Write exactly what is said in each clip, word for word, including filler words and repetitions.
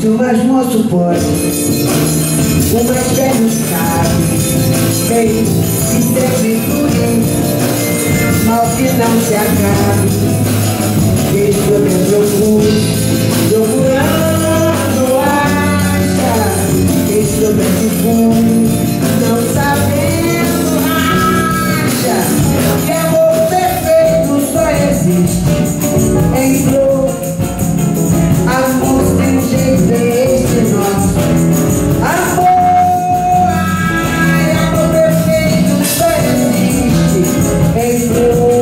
o mais moço pode, o mais velho sabe bem que sempre fluir, mal que não se acabe. Desde que eu me procuro, procurando acha, desde que eu me procuro, não sabendo acha, que amor perfeito só existe em flor. Amor sem jeito é este nosso amor. Ai, amor perfeito só existe em flor.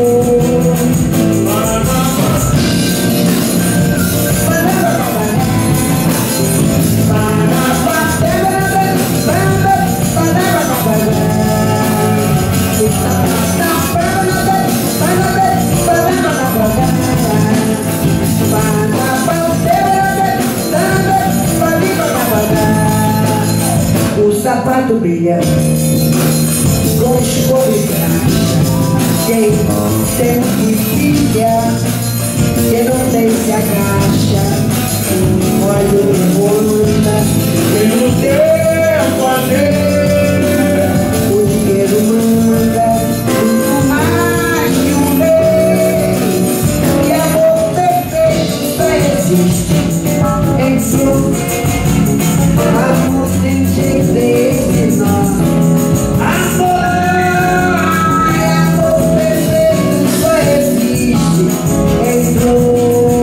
O sapato brilha com escova e graxa. Quem tem que filha, quem não tem se agacha. Olha o mundo, pelo tempo a ver. O dinheiro manda muito mais que um mês. E amor perfeito só existe em flor. Amor sem jeito é esse nosso amor. Ai, amor perfeito só existe em flor.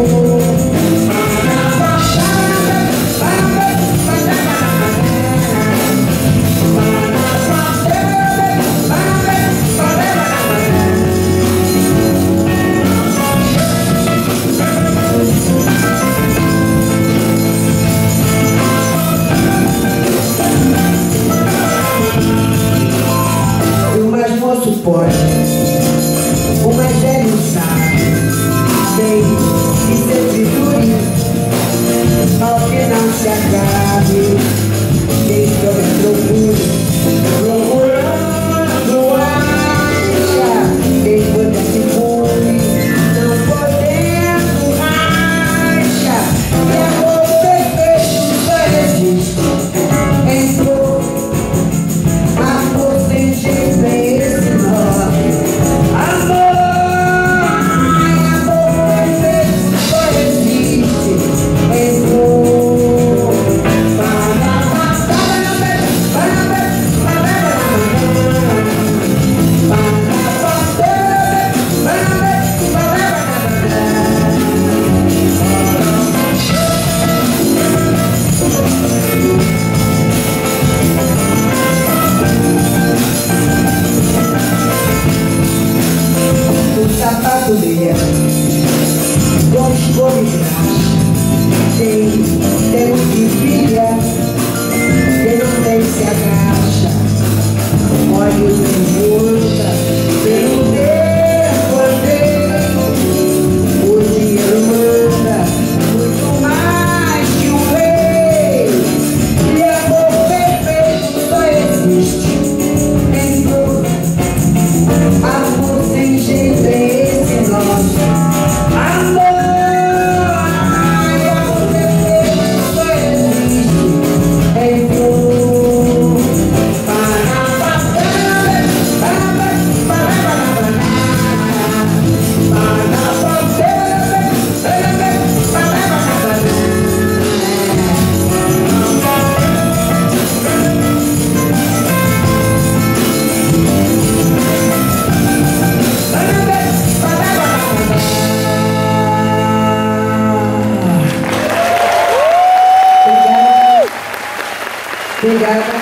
Pode, o mais velho sabe bem que sempre dure, mal que não se acabe. Desde que eu me procuro, procurando acha, quem puder se fune, não podendo acha, que amor perfeito só existe em flor. Amor sem jeito é esse nosso amor. Ai, amor perfeito só existe em flor. O sapato brilha com escova e graxa. Quem tem o que brilha, quem não tem se agacha. Olha o que muda pelo tempo anteiro. O dinheiro manda muito mais que um mês. E amor perfeito só existe em flor. Amor sem jeito é esse nosso amor. Ai, amor perfeito só existe em flor. Obrigada.